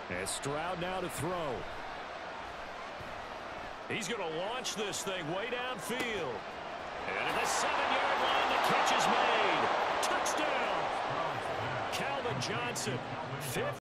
And Stroud now to throw. He's going to launch this thing way downfield. And at the 7-yard line, the catch is made. Touchdown. Calvin Johnson, 50.